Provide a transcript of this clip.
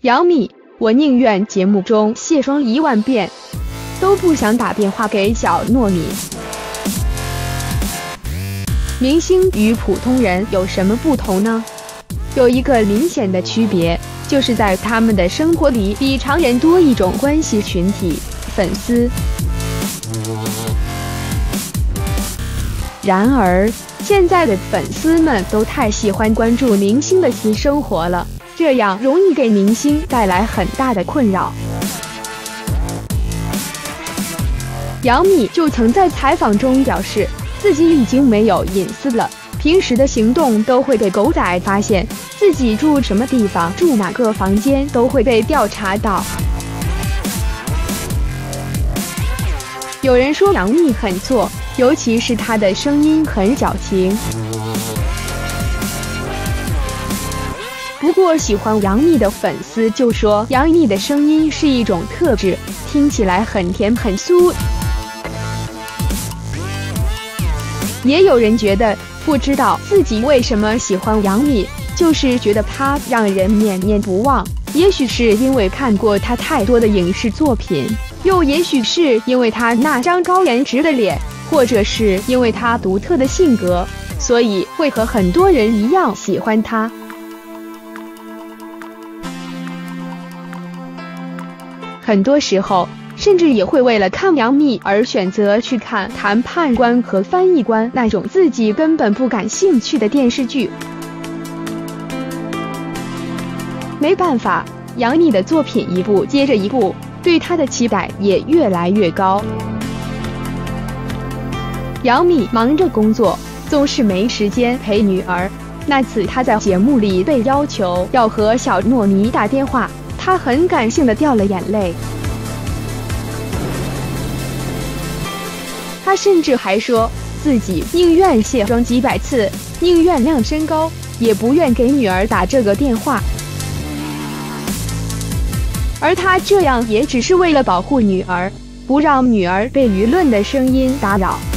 杨幂，我宁愿节目中卸妆10000遍，都不想打电话给小糯米。明星与普通人有什么不同呢？有一个明显的区别，就是在他们的生活里比常人多一种关系群体——粉丝。然而，现在的粉丝们都太喜欢关注明星的私生活了，这样容易给明星带来很大的困扰。杨幂就曾在采访中表示，自己已经没有隐私了，平时的行动都会被狗仔发现，自己住什么地方、住哪个房间都会被调查到。有人说杨幂很作，尤其是她的声音很矫情。不过喜欢杨幂的粉丝就说，杨幂的声音是一种特质，听起来很甜很酥。也有人觉得不知道自己为什么喜欢杨幂，就是觉得她让人念念不忘。也许是因为看过她太多的影视作品，又也许是因为她那张高颜值的脸，或者是因为她独特的性格，所以会和很多人一样喜欢她。很多时候，甚至也会为了看杨幂而选择去看《谈判官》和《翻译官》那种自己根本不感兴趣的电视剧。没办法，杨幂的作品一部接着一部，对她的期待也越来越高。杨幂忙着工作，总是没时间陪女儿。那次她在节目里被要求要和小糯米打电话，她很感性的掉了眼泪。她甚至还说自己宁愿卸妆几百次，宁愿亮身高，也不愿给女儿打这个电话。而她这样也只是为了保护女儿，不让女儿被舆论的声音打扰。